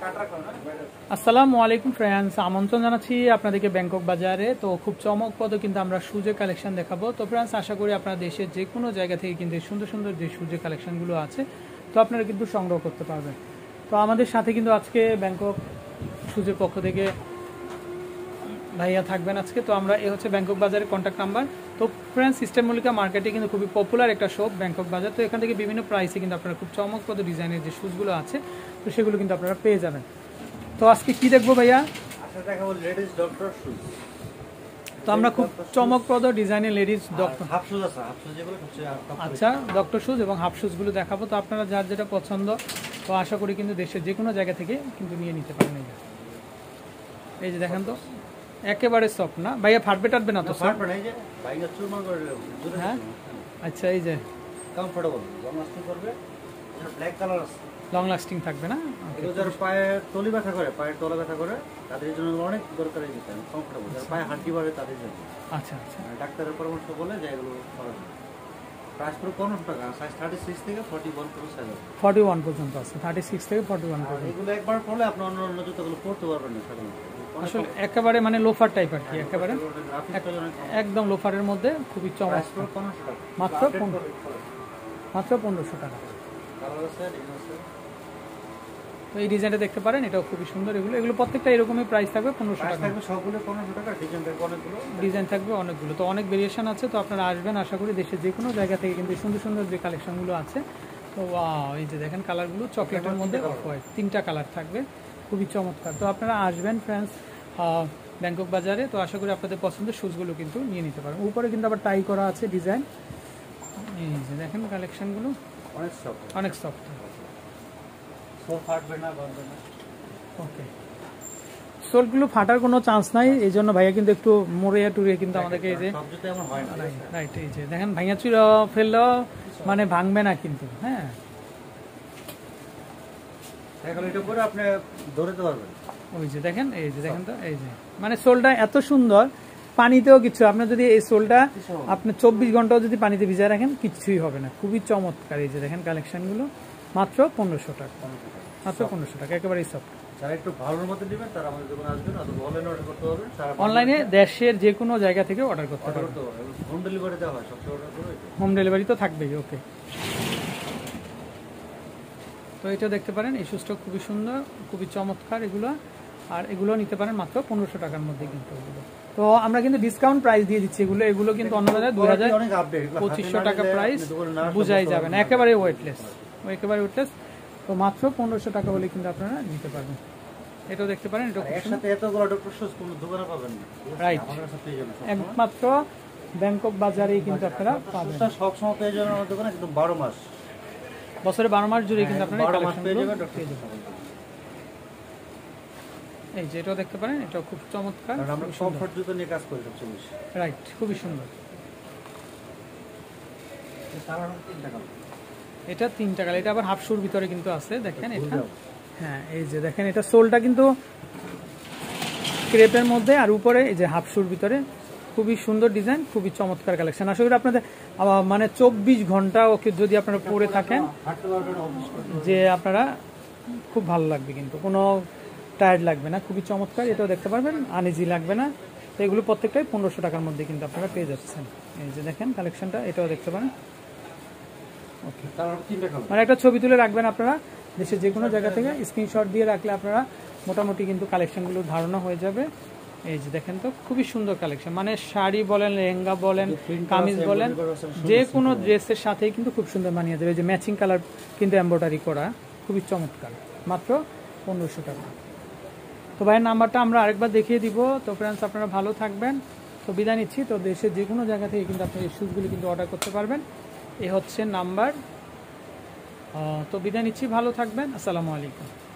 আসসালামু আলাইকুম ফ্রেন্ডস, আমন্ত্রণ জানাচ্ছি আপনাদেরকে ব্যাংকক বাজারে। তো খুব চমকপ্রদ কিন্তু আমরা শুজের কালেকশন দেখাবো। তো ফ্রেন্ডস, আশা করি আপনারা দেশের যে কোনো জায়গা থেকে কিন্তু সুন্দর সুন্দর যে শুজের কালেকশনগুলো আছে তো আপনারা কিন্তু সংগ্রহ করতে পারবেন। তো আমাদের সাথে কিন্তু আজকে ব্যাংকক শুজের পক্ষ থেকে ভাইয়া থাকবেন আজকে। তো আমরা এ হচ্ছে ব্যাংকক বাজারের কন্ট্যাক্ট নাম্বার। তো ফ্রেন্ডস, ইস্টার্ন মল্লিকা মার্কেটে কিন্তু খুবই পপুলার একটা শপ ব্যাংকক বাজার। তো এখান থেকে বিভিন্ন প্রাইসে কিন্তু আপনারা খুব চমকপ্রদ ডিজাইনের যে শুজগুলো আছে তো সেগুলো কিন্তু আপনারা পেয়ে যাবেন। তো আজকে কি দেখবো ভাইয়া? তো আমরা খুব চমকপ্রদ ডিজাইনের লেডিস ডক্টর ডক্টর শুজ এবং হাফ শুজগুলো দেখাবো। তো আপনারা যার যেটা পছন্দ তো আশা করি কিন্তু দেশের যে কোনো জায়গা থেকে কিন্তু নিয়ে নিতে পারেন। এই যে দেখেন, তো একেবারে সফট না ভাইয়া, ফাটবে টাটবে না তো? হ্যাঁ, আচ্ছা, এই যে কমফোর্টেবল লং লাস্টিং করবে, ব্ল্যাক কালার আছে, লং লাস্টিং থাকবে না? এগুলো যারা পায়ে তলি ব্যথা করে, পায়ের তলা ব্যথা করে তাদের জন্য অনেক দরকার। এই জিনিসটা কমফোর্টেবল, যারা পায়ে হাঁটি বাড়ে তাদের জন্য। আচ্ছা আচ্ছা, ডাক্তারের পরামর্শ বলে যে এগুলো করা যায়। প্রাইস পুরো 1500 টাকা, সাইজ 36 থেকে 41 পর্যন্ত সাইজ আছে। 41 পর্যন্ত আছে, 36 থেকে 41 পর্যন্ত। এগুলো একবার পরলে আপনি অন্য জুতোগুলো পরতে পারবেন না সাধারণত। আসলে একেবারে মানে লোফার টাইপ আর কি, একেবারে একদম লোফারের মধ্যে খুবই চমৎকার। মাত্র 1500 টাকা। তো এই ডিজাইনটা দেখতে পারেন, এটাও খুবই সুন্দর। এগুলো প্রত্যেকটা এরকমই প্রাইস থাকবে 1500 টাকা। সবগুলো 1500 টাকা, ডিজাইন থাকবে অনেকগুলো। তো অনেক ভেরিয়েশন আছে। তো আপনারা আসবেন, আশা করি দেশের যে কোনো জায়গা থেকে কিন্তু সুন্দর সুন্দর যে কালেকশনগুলো আছে। তো এই যে দেখেন কালারগুলো, চকলেটের মধ্যে অফ হোয়াইট, 3টা কালার থাকবে, খুবই চমৎকার। তো আপনারা আসবেন ফ্রেন্ডস ব্যাংকক বাজারে। তো আশা করি আপনাদের পছন্দের শুজগুলো কিন্তু নিয়ে নিতে পারবেন। উপরে কিন্তু আবার টাই করা আছে ডিজাইন। এই যে দেখেন কালেকশনগুলো অনেক সফট। ওকে, সোলগুলো ফাটার কোনো চান্স নাই, এই জন্য ভাইয়া কিন্তু একটু মরিয়া টুরিয়ে কিন্তু আমাদেরকে এই যে রাইট, এই যে দেখেন ভাইয়া চুরা ফেললেও মানে ভাঙবে না কিন্তু। হ্যাঁ, এটা পরে আপনি ধরতে পারবেন। ওই যে দেখেন, এই যে দেখেন, তো এই যে মানে সোলটা এত সুন্দর, পানিতেও কিছু আপনার যদি এই সোলটা আপনি 24 ঘন্টাও যদি পানিতে ভিজায় রাখেন কিচ্ছুই হবে না, খুবই চমৎকার। এই যে দেখেন কালেকশনগুলো মাত্র 1500 টাকা, মাত্র 1500 টাকা, একেবারেই সফট। যারা একটু ভালোর মধ্যে নেবেন তারা আমাদের দোকানে আসবেন, অথবা অনলাইনে অর্ডার করতে পারবেন। অনলাইনে দেশের যে কোনো জায়গা থেকে অর্ডার করতে পারবেন। হোম ডেলিভারি দেওয়া হয়, সবসময় অর্ডার করবে, হোম ডেলিভারি তো থাকবেই। ওকে, তো এটা দেখতে পারেন, এই শুজটা খুবই সুন্দর, খুবই চমৎকার এগুলো। আর এগুলো নিতে পারেন মাত্র 1500 টাকার মধ্যে কিন্তু এগুলো। তো আমরা কিন্তু ডিসকাউন্ট প্রাইস দিয়ে দিচ্ছি এগুলো কিন্তু অন্য বাজারে 2500 টাকা প্রাইস, বুঝাই যাবে না, একেবারে ওয়েটলেস, তো মাত্র 1500 টাকা হলে কিন্তু আপনারা নিতে পারবেন। এটাও দেখতে পারেন, এটা রাইট, একমাত্র ব্যাংকক বাজারেই কিন্তু আপনারা পাবেন। সবসময় পেয়ে যাবেন আমাদের দোকানে, একদম 12 মাস, বছরে 12 মাস জুড়ে কিন্তু আপনারা পেয়ে যাবেন। এই যে এটাও দেখতে পারেন, এটাও খুব চমৎকার, আমরা কমফোর্ট জুতো নিয়ে কাজ করি সবচেয়ে বেশি। রাইট, খুবই সুন্দর। এটা 3টা কালার, এটা আবার হাফ শুর ভিতরে কিন্তু আছে, দেখেন এটা। হ্যাঁ, এই যে দেখেন, এটা সোলটা কিন্তু ক্রেপের মধ্যে, আর উপরে এই যে হাফ শুর ভিতরে, খুবই সুন্দর ডিজাইন, খুবই চমৎকার কালেকশন। আশা করি আপনাদের মানে 24 ঘন্টা ওকে যদি আপনারা পরে থাকেন যে আপনারা খুব ভালো লাগবে, কিন্তু কোনো টায়ার্ড লাগবে না, খুবই চমৎকার। এটাও দেখতে পারবেন, আনইজি লাগবে না। তো এগুলো প্রত্যেকটাই 1500 টাকার মধ্যে কিন্তু আপনারা পেয়ে যাচ্ছেন। এই যে দেখেন কালেকশনটা, এটাও দেখতে পারেন। ওকে, মানে একটা ছবি তুলে রাখবেন আপনারা, দেশের যে কোনো জায়গা থেকে স্ক্রিনশট দিয়ে রাখলে আপনারা মোটামুটি কিন্তু কালেকশনগুলো ধারণা হয়ে যাবে। এই যে দেখেন, তো খুবই সুন্দর কালেকশন, মানে শাড়ি বলেন, লেহেঙ্গা বলেন, কামিজ বলেন, যে কোনো ড্রেসের সাথেই কিন্তু খুব সুন্দর মানিয়ে যাবে। যে ম্যাচিং কালার কিন্তু এমব্রয়ডারি করা, খুবই চমৎকার, মাত্র 1500 টাকা। তো ভাইয়ের নাম্বারটা আমরা আরেকবার দেখিয়ে দিব। তো ফ্রেন্ডস, আপনারা ভালো থাকবেন। তো বিদায় নিচ্ছি। তো দেশের যে কোনো জায়গা থেকে কিন্তু আপনি এই শুজগুলি কিন্তু অর্ডার করতে পারবেন। এ হচ্ছে নাম্বার। তো বিদায় নিচ্ছি, ভালো থাকবেন, আসসালামু আলাইকুম।